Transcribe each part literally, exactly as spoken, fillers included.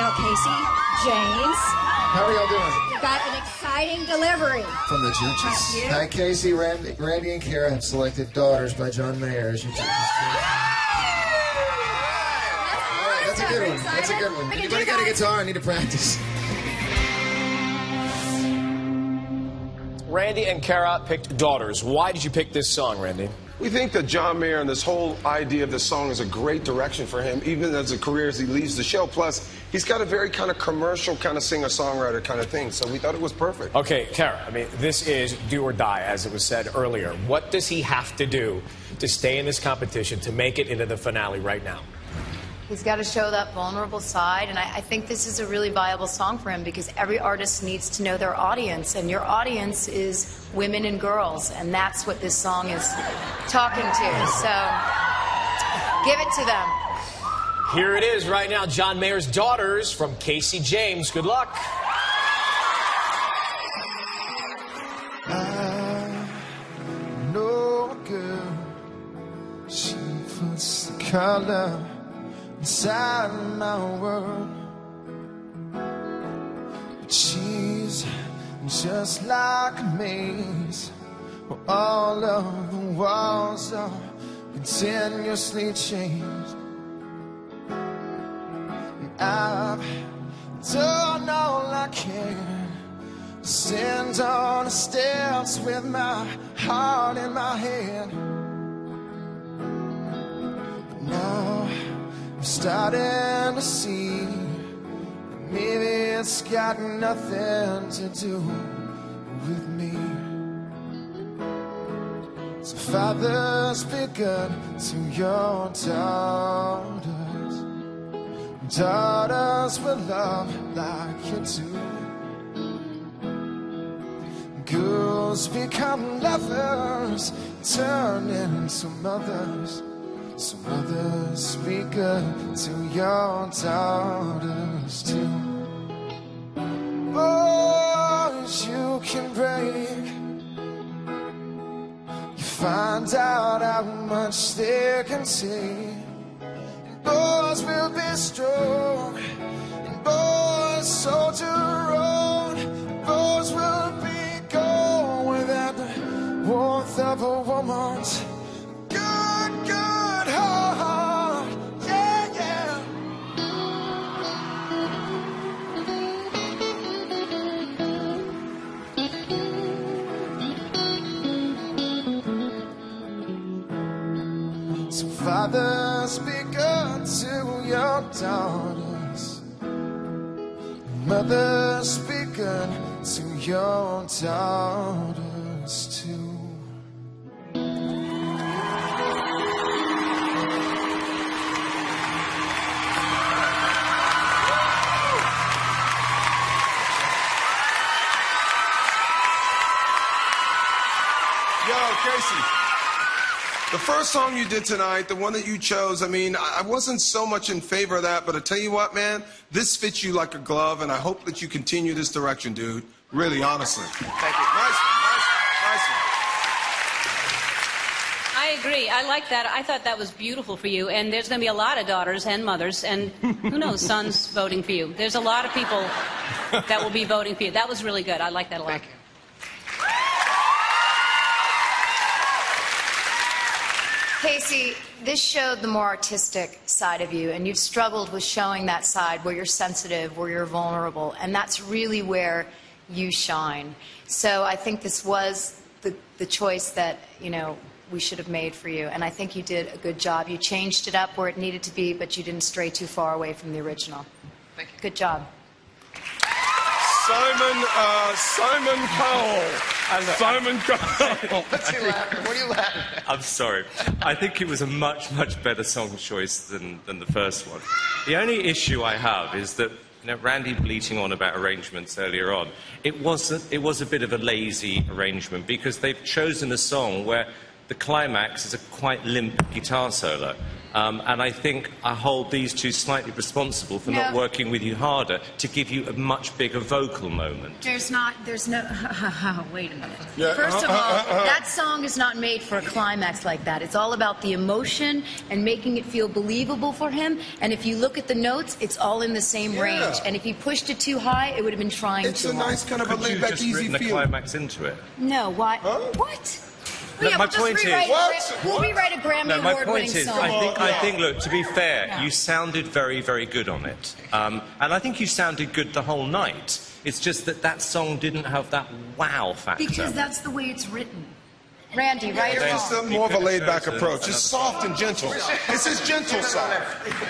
now, Casey James. How are y'all doing? You've got an exciting delivery. From the judges. Thank you. Hi, Casey. Randy, Randy and Kara have selected Daughters by John Mayer as your judges. That's a good one. That's a good one. Anybody got a guitar? I need to practice. Randy and Kara picked Daughters. Why did you pick this song, Randy? We think that John Mayer and this whole idea of this song is a great direction for him, even as a career as he leaves the show. Plus, he's got a very kind of commercial kind of singer-songwriter kind of thing, so we thought it was perfect. Okay, Kara, I mean, this is do or die, as it was said earlier. What does he have to do to stay in this competition, to make it into the finale right now? He's got to show that vulnerable side, and I, I think this is a really viable song for him because every artist needs to know their audience, and your audience is women and girls, and that's what this song is talking to. So give it to them. Here it is right now, John Mayer's Daughters from Casey James. Good luck. I know a girl, she puts the color inside my world, but she's just like a maze where all of the walls are continuously changed. And I've done all I can to stand on the steps with my heart in my hand, but now I'm starting to see that maybe it's got nothing to do with me. So fathers, be good to your daughters. Daughters will love like you do. Girls become lovers, turn into mothers. So mothers, be good to your daughters too. Boys, you can break. You find out how much they can take. And boys will be strong. And boys soldier on. And boys will be gone without the warmth of a woman's good, good heart. Yeah, yeah. So fathers, be good to your daughters. Mothers, be good to your daughters too. Yo, Casey, the first song you did tonight, the one that you chose, I mean, I wasn't so much in favor of that, but I tell you what, man, this fits you like a glove, and I hope that you continue this direction, dude. Really, honestly. Thank you. Nice one, nice one, nice one. I agree. I like that. I thought that was beautiful for you, and there's going to be a lot of daughters and mothers, and who knows, sons voting for you. There's a lot of people that will be voting for you. That was really good. I like that a lot. Thank you. Casey, this showed the more artistic side of you, and you've struggled with showing that side where you're sensitive, where you're vulnerable, and that's really where you shine. So I think this was the, the choice that, you know, we should have made for you, and I think you did a good job. You changed it up where it needed to be, but you didn't stray too far away from the original. Thank you. Good job. Simon, uh, Simon Cowell. Simon Cowell. What's he laughing? What are you laughing at? I'm sorry. I think it was a much, much better song choice than, than the first one. The only issue I have is that, you know, Randy bleating on about arrangements earlier on, it was, a, it was a bit of a lazy arrangement because they've chosen a song where the climax is a quite limp guitar solo. Um, and I think I hold these two slightly responsible for No. not working with you harder to give you a much bigger vocal moment. There's not, there's no, wait a minute. Yeah, First of uh, uh, all, uh, uh. that song is not made for a climax like that. It's all about the emotion and making it feel believable for him. And if you look at the notes, it's all in the same Yeah. range. And if he pushed it too high, it would have been trying It's too a hard. nice kind of a Could you laid-back, just easy written a feel. climax into it? No, why? Huh? What? No, yeah, my we'll just point is- rewrite a What? Gra- We'll rewrite a Grammy No, my Award-winning point is, song. I think, I Yeah. think, look, to be fair, Yeah. you sounded very, very good on it. Um, and I think you sounded good the whole night. It's just that that song didn't have that wow factor. Because that's the way it's written. Randy, right or It's wrong? just a, more of a laid-back chose approach. It's another soft and gentle. It's his gentle side.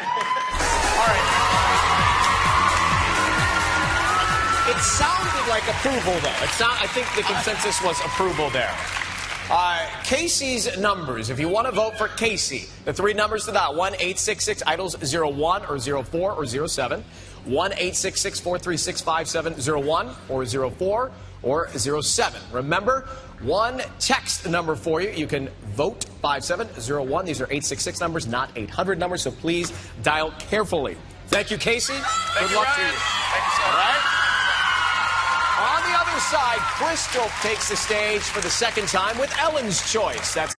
It sounded like approval, though. It's not, I think the consensus was approval there. Uh, Casey's numbers. If you want to vote for Casey, the three numbers to that: one eight six six idols zero one or zero four or zero seven, one eight six six four three six five seven zero one or zero four or zero seven. Remember, one text number for you. You can vote five seven zero one. These are eight six six numbers, not eight hundred numbers. So please dial carefully. Thank you, Casey. Good luck to you. Thank you, sir. All right. On the other side, Crystal takes the stage for the second time with Ellen's Choice. That's